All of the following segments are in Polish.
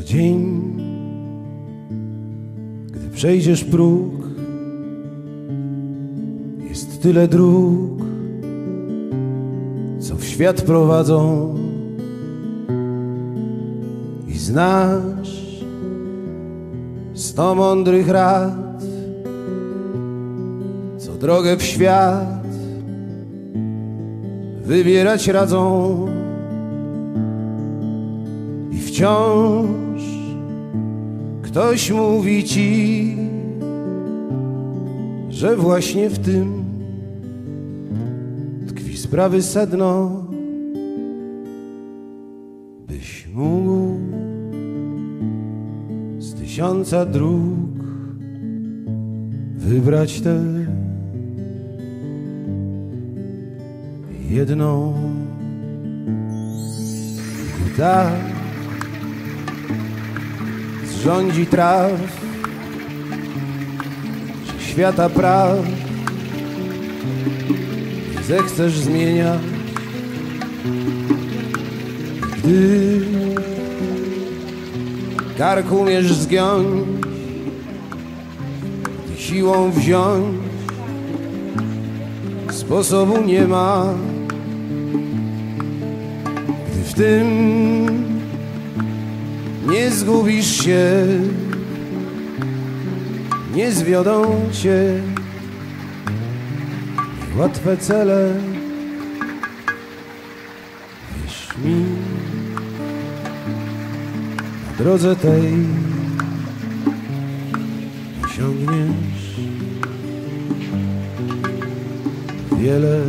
dzień, gdy przejdziesz próg, jest tyle dróg, co w świat prowadzą, i znasz 100 mądrych rad, co drogę w świat wybierać radzą. I wciąż ktoś mówi ci, że właśnie w tym tkwi sprawy sedno, byś mógł z 1000 dróg wybrać tę jedną. Gdy tak zrządzi traf, że świata praw nie zechcesz zmieniać, gdy kark umiesz zgiąć, gdy siłą wziąć sposobu nie ma, gdy w tym nie zgubisz się, nie zwiodą cię łatwe cele. Wierz mi, na drodze tej osiągniesz wiele.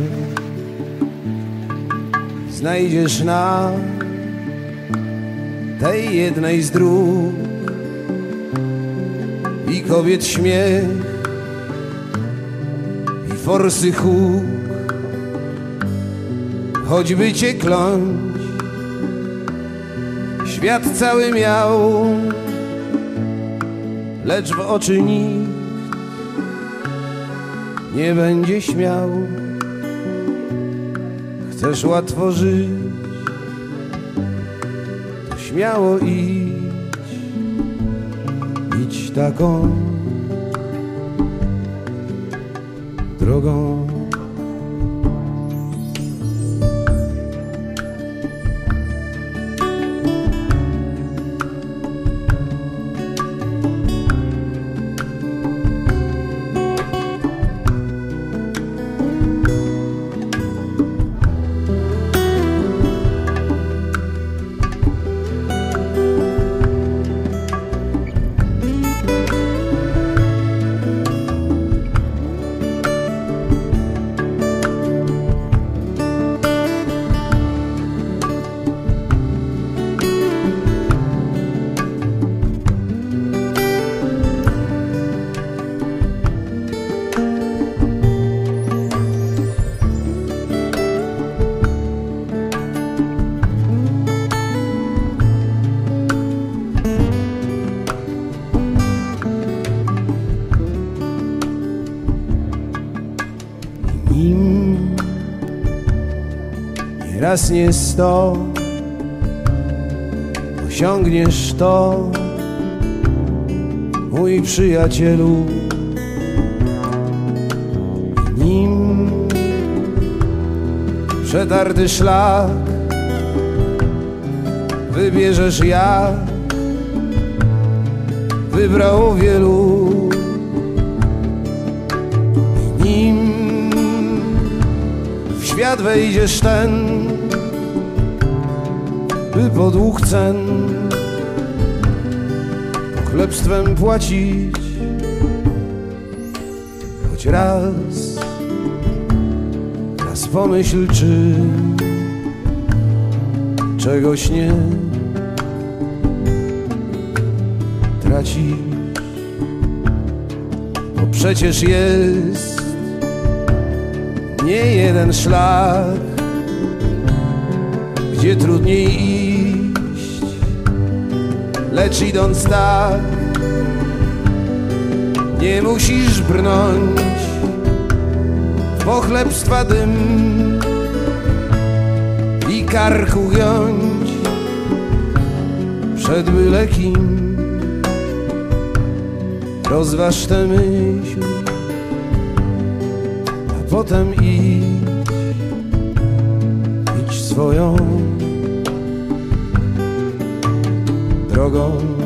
Znajdziesz na tej jednej z dróg i kobiet śmiech, i forsy huk, choćby cię kląć świat cały miał, lecz w oczy nikt nie będzie śmiał. Chcesz łatwo żyć, to śmiało idź taką drogą. Raz nie 100 osiągniesz to, mój przyjacielu, nim przetarty szlak wybierzesz jak wybrało wielu. Nim w świat wejdziesz ten, by podług cen pochlebstwem płacić, choć raz pomyśl, czy czegoś nie tracisz, bo przecież jest nie jeden szlak, gdzie trudniej iść, lecz idąc tak nie musisz brnąć w pochlebstwa dym i karku giąć przed byle kim. Rozważ tę myśl, a potem idź swoją drogą.